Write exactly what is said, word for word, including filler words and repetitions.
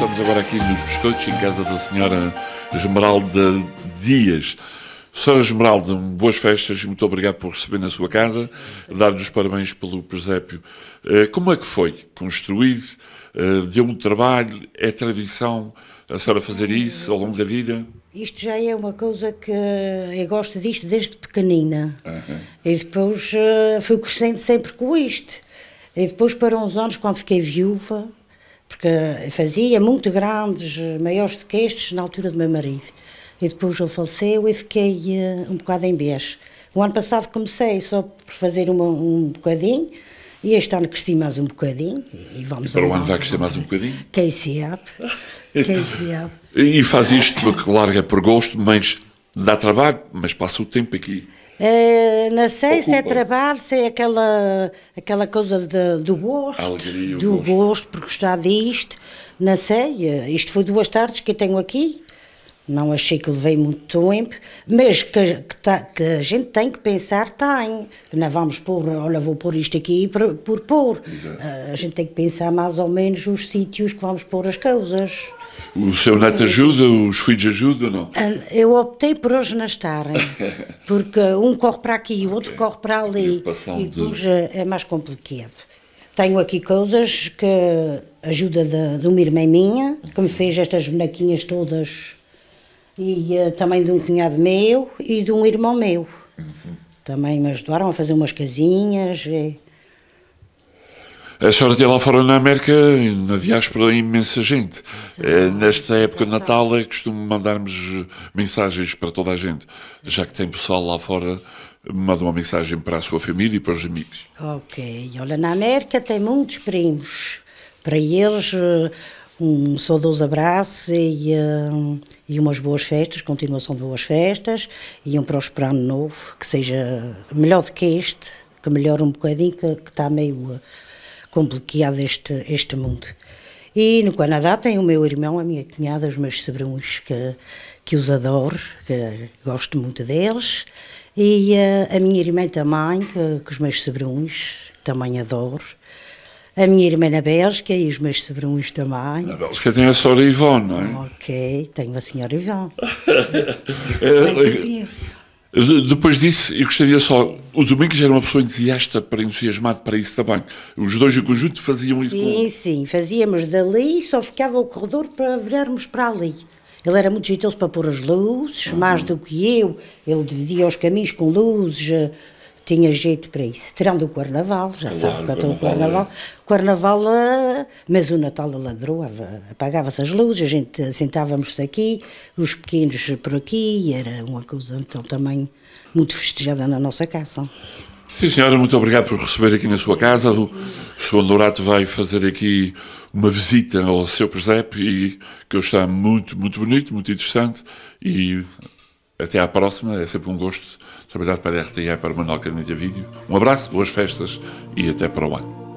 Estamos agora aqui nos Biscoitos, em casa da senhora Esmeralda Dias. Senhora Esmeralda, boas festas e muito obrigado por receber na sua casa, dar-lhe os parabéns pelo presépio. Como é que foi construído? Deu muito trabalho? É tradição a senhora fazer isso ao longo da vida? Isto já é uma coisa que eu gosto disto desde pequenina. Uhum. E depois uh, fui crescendo sempre com isto. E depois, para uns anos, quando fiquei viúva, porque fazia muito grandes, maiores do que estes, na altura do meu marido. E depois ele faleceu e fiquei uh, um bocado em vez. O ano passado comecei só por fazer uma, um bocadinho, e este ano cresci mais um bocadinho. E, vamos e para o ano vai crescer mais um bocadinho? Quem sabe? Quem sabe? E faz isto porque larga por gosto, mas dá trabalho, mas passa o tempo aqui. É, não sei Ocupa. se é trabalho, se é aquela, aquela coisa de, do gosto, Alegria, do gosto. gosto, por gostar disto, não sei, isto foi duas tardes que eu tenho aqui, não achei que levei muito tempo, mas que, que, tá, que a gente tem que pensar, tem, que não vamos pôr, olha, vou pôr isto aqui por, por pôr, Exato. A gente tem que pensar mais ou menos os sítios que vamos pôr as coisas. O seu neto ajuda, os filhos ajudam ou não? Eu optei por hoje não estarem, porque um corre para aqui, o outro okay. corre para ali, e depois de... é mais complicado. Tenho aqui coisas que ajuda de, de uma irmã minha, que me fez estas bonequinhas todas, e uh, também de um cunhado meu e de um irmão meu. Uhum. Também me ajudaram a fazer umas casinhas. E... A senhora tem lá fora na América, na diáspora, imensa gente. É, nesta época de Natal é costume mandarmos mensagens para toda a gente. Já que tem pessoal lá fora, manda uma mensagem para a sua família e para os amigos. Ok. Olha, na América tem muitos primos. Para eles, um saudoso abraço e, um, e umas boas festas, continuação de boas festas, e um próspero ano novo, que seja melhor do que este, que melhore um bocadinho, que, que está meio... complicado este, este mundo. E no Canadá tem o meu irmão, a minha cunhada, os meus sobrinhos, que, que os adoro, que gosto muito deles, e a, a minha irmã também, que, que os meus sobrinhos também adoro. A minha irmã na Bélgica e os meus sobrinhos também. Na Bélgica tem a senhora Ivone, não é? Ok, tenho a senhora Ivone. é, Depois disso, eu gostaria só... O Domingos era uma pessoa entusiasta, para entusiasmado para isso também. Os dois em conjunto faziam isso. Sim, com... sim, fazíamos dali, só ficava o corredor para virarmos para ali. Ele era muito jeitoso para pôr as luzes, uhum. mais do que eu. Ele dividia os caminhos com luzes, tinha jeito para isso. Tirando o Carnaval, já claro, sabe que eu estou o Carnaval. O Carnaval, mas o Natal ladrou, apagava-se as luzes, a gente sentávamos aqui, os pequenos por aqui, era uma coisa então também muito festejada na nossa casa. Sim, senhora, muito obrigado por receber aqui na sua casa. O senhor Dourato vai fazer aqui uma visita ao seu presépio e que está muito, muito bonito, muito interessante, e até à próxima. É sempre um gosto trabalhar para a R T I, para o Manuel Caneta Vídeo. Um abraço, boas festas e até para o ano.